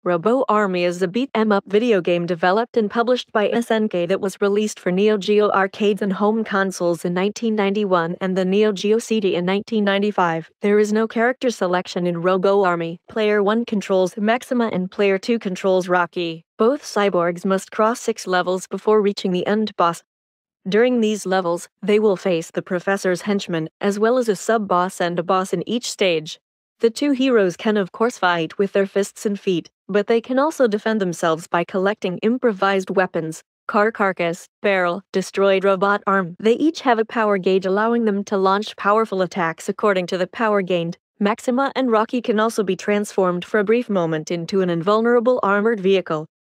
Robo Army is a beat-em-up video game developed and published by SNK that was released for Neo Geo arcades and home consoles in 1991 and the Neo Geo CD in 1995. There is no character selection in Robo Army. Player 1 controls Maxima and Player 2 controls Rocky. Both cyborgs must cross 6 levels before reaching the end boss. During these levels, they will face the Professor's henchmen, as well as a sub-boss and a boss in each stage. The two heroes can of course fight with their fists and feet, but they can also defend themselves by collecting improvised weapons, car carcass, barrel, destroyed robot arm. They each have a power gauge allowing them to launch powerful attacks according to the power gained. Maxima and Rocky can also be transformed for a brief moment into an invulnerable armored vehicle.